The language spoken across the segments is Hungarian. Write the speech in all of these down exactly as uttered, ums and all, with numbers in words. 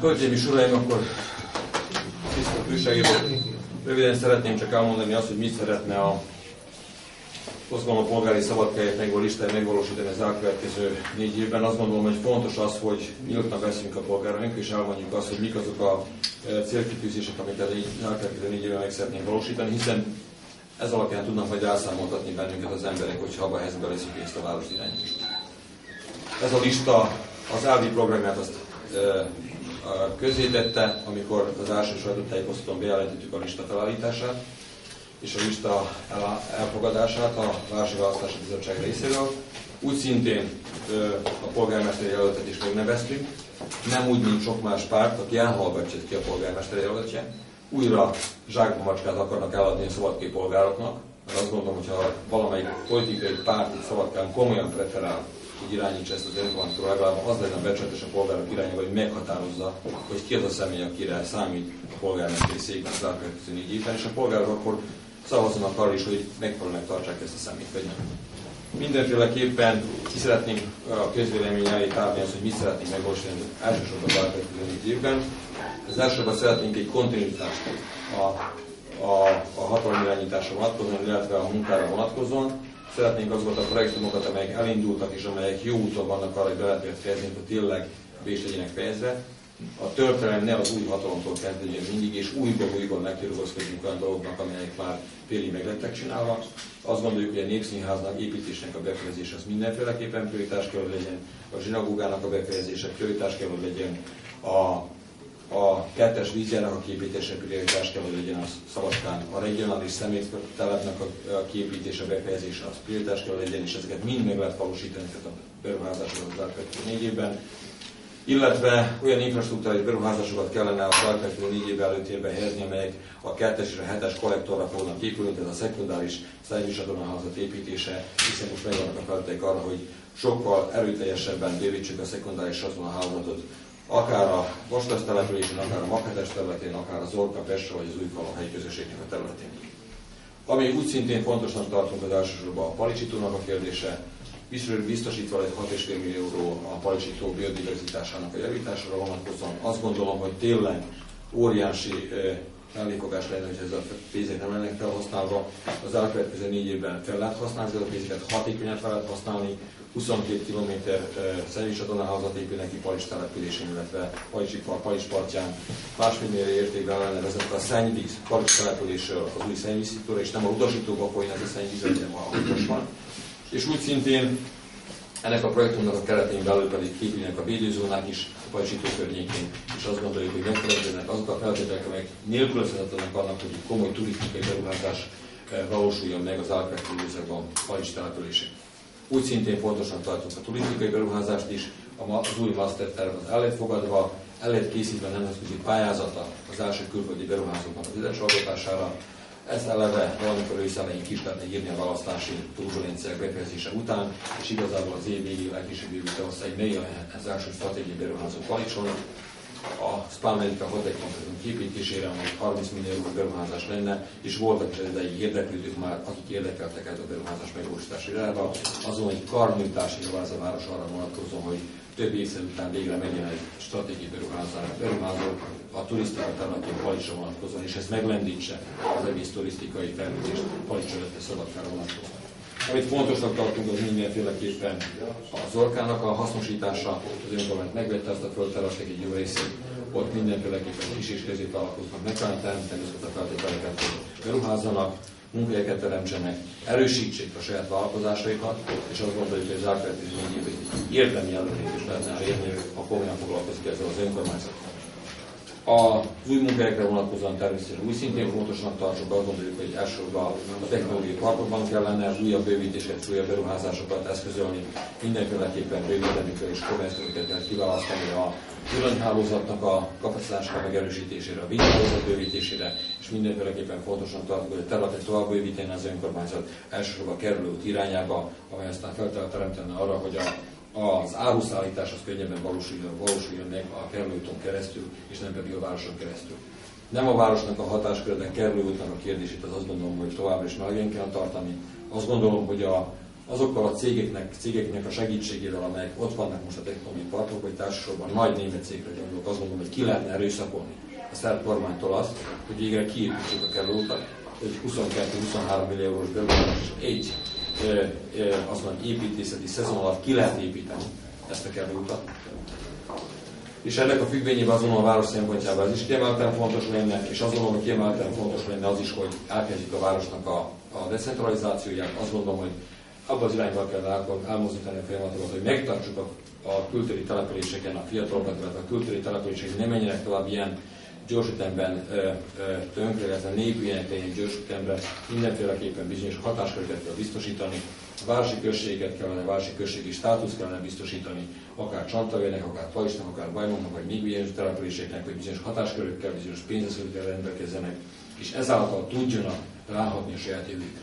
Hölgyeim és uraim, akkor tisztelt újságírók, röviden szeretném csak elmondani azt, hogy mit szeretne a Mozgalom Polgári Szabadkáért megvaló listáját megvalósítani az elkövetkező négy évben. Azt gondolom, hogy fontos az, hogy nyíltan beszélünk a polgáraink, és elmondjuk azt, hogy mik azok a célkitűzések, amit az elkövetkező négy évben meg szeretnénk valósítani, hiszen ez alapján tudnak majd elszámoltatni bennünket az emberek, hogyha abban a helyzetben leszünk ezt a város irányítást. Ez a lista az elvi programját azt közzétette, amikor az első sajtótájékoztatón bejelentettük a lista felállítását és a lista elfogadását a Városi Választási Bizottság részéről. Úgy szintén a polgármesteri jelöltet is megneveztük, nem úgy, mint sok más párt, aki elhallgatja ki a polgármesteri jelöltje. Újra zsákba macskát akarnak eladni a szabadkai polgároknak, mert azt gondolom, hogyha valamelyik politikai párt itt Szabadkán komolyan preferál, hogy irányítsa ezt az önkormányzatot, legalább az lenne a becsületes a polgárok irányába, hogy meghatározza, hogy ki az a személy, akire számít a polgármesteri székben az elkövetkező négy évben, és a polgárok akkor szavazzanak arra is, hogy megfelelően tartsák ezt a személyt, vagy nem. Mindenféleképpen ki szeretnénk a közvélemény elé tárni azt, hogy mit szeretnénk megvalósítani elsősorban az elkövetkező négy évben. Az elsősorban szeretnénk egy kontinuitást a, a, a hatalom irányításra vonatkozóan, illetve a munkára vonatkozóan. Szeretnénk azokat a projektumokat, amelyek elindultak és amelyek jó úton vannak arra, hogy be lehet fejezni, hogy tényleg be is legyenek fejezve. A történelem ne az új hatalomtól kezdődjön mindig, és újból újból megkirúgozkodjunk olyan dolgoknak, amelyek már félig meg lettek csinálva. Azt gondoljuk, hogy a Népszínháznak építésnek a befejezése az mindenféleképpen prioritás kell, hogy legyen, a zsinagógának a befejezése prioritás kell, hogy legyen, a, a kettes vízjának a kiépítése prioritás kell, hogy legyen a Szabadkán, a regionális személytelepnek a kiépítése, befejezése az prioritás kell, hogy legyen, és ezeket mind meg lehet valósítani, tehát a beruházásokat az elkövetkező négy évben. Illetve olyan infrastruktúrális beruházásokat kellene a elkövetkező négy év előtérbe helyezni, amelyek a kettes és a hetes kollektorra fognak épülni, tehát a szekundáris szennyvízcsatornahálózat építése, hiszen most megvannak a feltételek arra, hogy sokkal erőteljesebben bővítsük a szekundáris csatornahálózatot, akár a Vastas településen, akár a Maghetes területén, akár az Orka, Pestra vagy az Újfalun helyi közösségnek a területén. Ami úgy szintén fontosnak tartunk az elsősorban a Palicsi tónak a kérdése, biztosítva egy hat egész öt millió euró a Palicsi tó biodiverzitásának a javítására vonatkozóan. Azt gondolom, hogy tényleg óriási elléfogás lenne, hogy ez a pénzek nem lennek felhasználva. Az elkövetkező négy évben fel lehet használni, ezeket a pénzeket hatékonyan fel lehet használni. huszonkét kilométer szennyvízcsatornahálózat épülnek ki Palics településén, illetve Palics partján. Másfél értékben lenne vezetve a szennyvíz Palics településről az új szennyvízszitúra, és nem a utasítóba folyna ez a szennyvíz, hanem a most van. És úgy szintén ennek a projektunknak a keretén belül pedig képülnek a védőzónák is a Palicsi tó környékén, és azt gondoljuk, hogy megfelelőnek azok a feltételek, amelyek nélkülözhetetlenek annak, hogy egy komoly turisztikai beruházás valósuljon meg az elkövetkező időszakban Palics településén. Úgy szintén fontosnak tartjuk a turisztikai beruházást is, az új masterterv az el lett fogadva, el lett készítve nemzetközi pályázata az első külföldi beruházóknak az üzenesolgatására. Ezt eleve valamikor őszelején ki is lehetne írni a választási turbulenciák befejezése után, és igazából az év végéig legkésőbb jövő tavasszal egy mély az első stratégiai beruházó Palicson. A Spal Medica Hotel Complex kiépítésére, amely harminc millió euró beruházás lenne, és voltak is ideig érdeklődők már, akik érdekeltek el a beruházás megvalósítási irányba. Azon egy karnyújtási javaz a város arra vonatkozó, hogy több évszer után végre megjelent egy stratégiai beruházó a turisztika területén Palicsra vonatkozóan, és ez meglendítse az egész turisztikai fejlődést Palicsra, illetve Szabadkára vonatkozóan. Amit fontosnak tartunk, az mindenféleképpen az Orkának a hasznosítása, az önkormányzat megvette azt a földterületek egy jó részét, ott mindenféleképpen kis és középvállalkozóknak meg kellene teremteni azokat a feltételeket, hogy beruházzanak, munkahelyeket teremtsenek, erősítsék a saját vállalkozásaikat, és azt gondoljuk, hogy az elkövetkező négy évben érdemi előrelépést lehetne elérni, ha komolyan foglalkozik ezzel az önkormányzat. Az új munkahelyekre vonatkozóan természetesen új szintén fontosnak tartsuk, azt gondoljuk, hogy elsősorban a technológiai parkokban kellene újabb bővítéseket, újabb beruházásokat eszközölni, mindenféleképpen bővítenükkel és kommersztőket kell kiválasztani a villanyhálózatnak a kapacitásának megerősítésére, a vízhálózat bővítésére, és mindenféleképpen fontosnak tartunk, hogy a területet tovább bővíteni az önkormányzat elsősorban a kerülőút irányába, amely aztán fel teremtene arra, hogy a az áruszállítás az könnyebben valósuljon, valósuljon meg a kerülőúton keresztül, és nem pedig a városon keresztül. Nem a városnak a hatáskörben kerülőútnak a kérdését, az azt gondolom, hogy továbbra is melegen kell tartani. Azt gondolom, hogy a azokkal a cégeknek, cégeknek a segítségével, amelyek ott vannak most a technológiai parkok, vagy társaságban nagy német cégre gondolok, azt gondolom, hogy ki lehetne erőszakolni a szerb kormánytól azt, hogy végre kiépítsük a kerülőutat, hogy huszonkettő-huszonhárom millió eurós beruházás és egy e, e, azt mondom, építészeti szezon alatt ki lehet építeni ezt a kerülőutat. És ennek a függvényében azonnal a város szempontjában ez is kiemelten fontos lenne, és azonnal kiemelten fontos lenne az is, hogy elkezdjük a városnak a, a decentralizációját. Azt gondolom, hogy abban az irányban kell elmozdítani a folyamatokat, hogy megtartsuk a, a kültéri településeken a fiatalokat, illetve a kültéri települések nem menjenek tovább ilyen gyors ütemben tönkre, illetve népüljenek ilyen gyors ütemben, mindenféleképpen bizonyos hatásköröket kell biztosítani, a városi községet kellene, a városi községi státuszt kellene biztosítani, akár Csantavének, akár Pajisnak, akár Bajmonnak, vagy még bizonyos településeknek, hogy bizonyos hatáskörökkel, bizonyos pénzeszközökkel rendelkezzenek, és ezáltal tudjanak ráhatni a saját jövőkre.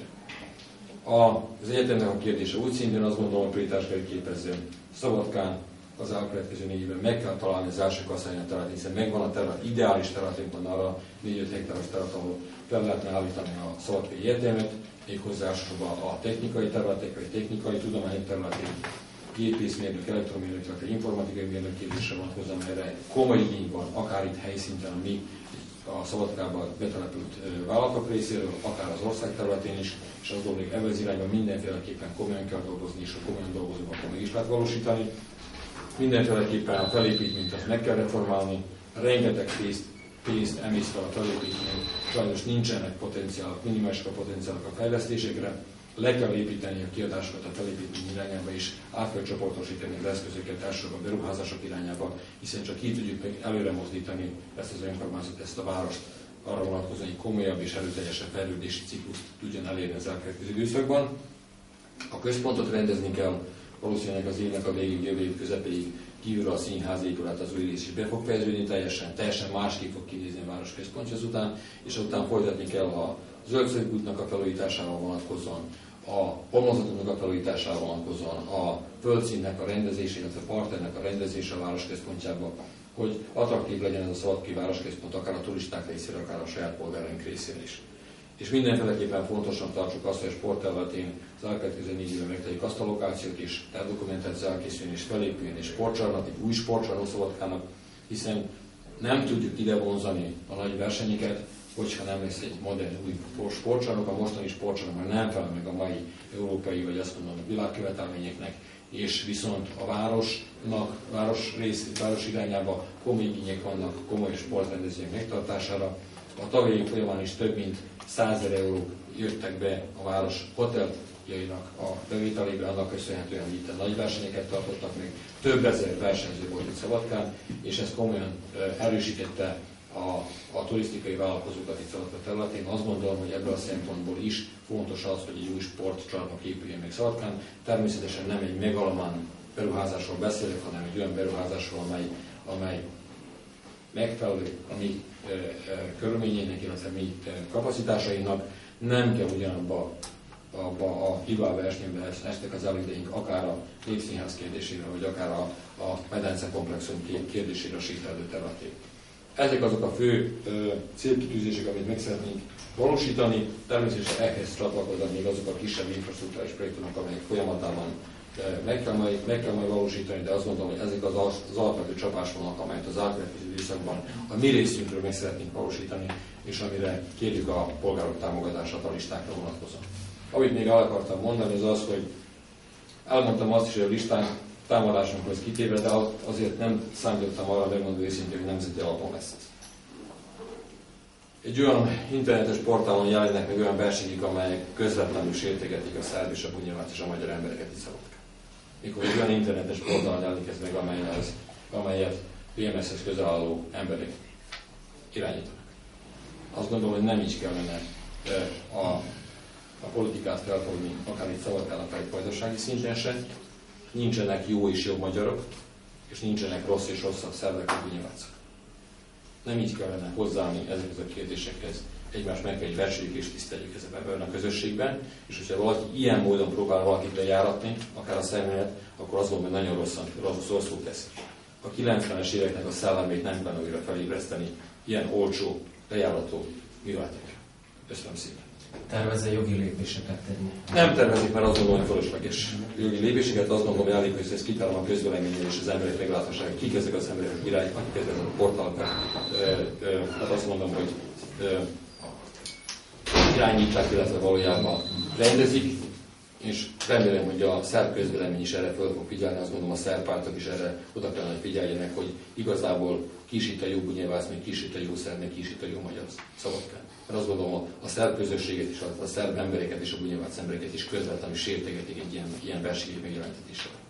Az egyetemnek a kérdése úgy szintén azt gondolom, hogy prioritást kell képezzen. Szabadkán az elkövetkező négy évben meg kell találni az első kaszályon területén, hiszen megvan a terület, ideális területünk van arra négy-öt hektáros terület, ahol fel lehetne állítani a Szabadkai Egyetemet, méghozzá elsősorban a technikai területek, vagy technikai tudományi területén, gépészmérnök, elektromérnök, vagy informatikai mérnök képzésre vonatkozóan, erre komoly igény van, akár itt helyszinten, a mi a Szabadkában betelepült vállalatok részéről, akár az ország területén is, és azt gondolom, hogy ebben az irányban mindenféleképpen komolyan kell dolgozni, és ha komolyan dolgozunk, akkor meg is lehet valósítani. Mindenféleképpen a felépítményt azt meg kell reformálni, rengeteg pénzt, pénzt emész fel a felépítmény, sajnos nincsenek potenciálok, minimálisak a potenciálok a fejlesztésekre, le kell építeni a kiadásokat a felépítmény irányába is, át kell csoportosítani az eszközöket elsősorban a beruházások irányába, hiszen csak így tudjuk meg előre mozdítani ezt az önkormányzatot, ezt a várost arra vonatkozóan, hogy komolyabb és erőteljesebb fejlődési ciklust tudjon elérni az elkövetkező időszakban. A központot rendezni kell, valószínűleg az évnek a végig, jövő év közepéig kívülről a színház épület az új rész is be fog fejeződni, teljesen, teljesen másképp fog kinézni a város központja azután, és azután folytatni kell a zöldszögútnak a felújításával vonatkozóan, a homlokzatoknak a felújításával vonatkozóan, a földszínnek a rendezése, illetve a parternek a rendezése a város központjában, hogy attraktív legyen ez a Szabadkai városközpont, akár a turisták részére, akár a saját polgáraink részére is. És mindenféleképpen fontosan tartsuk azt, hogy a sportterületén az elkövetkező négy évben megtegyük azt a lokációt, és eldokumentáció elkészüljön, és felépüljön, és sportcsarnok, egy új sportcsarnok Szabadkának, hiszen nem tudjuk ide vonzani a nagy versenyeket, hogyha nem lesz egy modern új sportcsarnok, a mostani sportcsarnok már nem felel meg a mai európai, vagy azt mondom, a világkövetelményeknek, és viszont a városnak, város rész, város irányába komoly igények vannak komoly sportrendezvények megtartására. A tavalyi folyamán is több mint százezer eurók jöttek be a város hoteljainak a bevételébe, annak köszönhetően, hogy itt a nagy versenyeket tartottak meg. Több ezer versenyző volt itt Szabadkán, és ez komolyan erősítette a, a turisztikai vállalkozókat itt Szabadka területén. Azt gondolom, hogy ebből a szempontból is fontos az, hogy egy új sportcsarnok épüljön meg Szabadkán. Természetesen nem egy megalomán beruházásról beszélek, hanem egy olyan beruházásról, amely, amely megfelelő a mi e, e, körülményeinek, illetve mi e, kapacitásainak. Nem kell ugyanabba abba a hibáversenybe estek az elődeink, akár a Népszínház kérdésére, vagy akár a, a medence komplexum kérdésére a sétáló területén. Ezek azok a fő ö, célkitűzések, amit meg szeretnénk valósítani. Természetesen ehhez csatlakoznak még azok a kisebb infrastruktúrális projektok, amelyek folyamatában meg kell, majd, meg kell majd valósítani, de azt gondolom, hogy ezek az, az alapvető csapásvonalak, amelyet az elkövetkező időszakban a mi részünkről meg szeretnénk valósítani, és amire kérjük a polgárok támogatását a listákra vonatkozóan. Amit még el akartam mondani, az az, hogy elmondtam azt is, hogy a listánk támadásunkhoz kitéve, de azért nem számítottam arra, megmondom őszintén, hogy nemzeti alapon lesz. Egy olyan internetes portálon jelennek meg olyan versenyek, amelyek közvetlenül sértegetik a szerb és a bunyavát és a magyar embereket itt Szabadkán. Mikor egy olyan internetes portálon jelenik ez meg, amelyhez, amelyet pé em es-hez közel álló emberek irányítanak. Azt gondolom, hogy nem így kellene a, a politikát felfogni, akár itt Szabadkán, akár itt vajdasági szinten se. Nincsenek jó és jobb magyarok, és nincsenek rossz és rosszabb szervek a bunyavátszak. Nem így kellene hozzáállni ezekhez a kérdésekhez. Egymást meg kell, hogy becsüljük és tiszteljük ebben a közösségben, és hogyha valaki ilyen módon próbál valakit lejáratni, akár a személyet, akkor azt gondolom, hogy nagyon rosszan, rosszul tesz. A kilencvenes éveknek a szellemét nem kellene újra felébreszteni ilyen olcsó, lejárató műveletekre. Köszönöm szépen! tervez-e jogi lépéseket tenni? Nem tervezik, mert azt gondolom, hogy fölösleges jogi lépéseket, azt gondolom, hogy elég, hogy ezt kitálom a közvéleményen, és az emberek meglátására, hogy kik ezek az emberek, akik irányítják, akik ezek a portálokat. Hát azt mondom, hogy irányítják, illetve valójában rendezik, és remélem, hogy a szerb közvélemény is erre föl fog figyelni, azt gondolom a szerb pártok is erre oda kellene, hogy figyeljenek, hogy igazából ki is itt a jó bunyévász, meg ki is itt a jó szerb, meg ki is itt a jó magyar szavakkal. Mert azt gondolom, a szerb közösséget is, a szerb embereket és a bunyévász embereket is közvetlenül sértegetik egy ilyen, ilyen versenyi megjelentetéssel.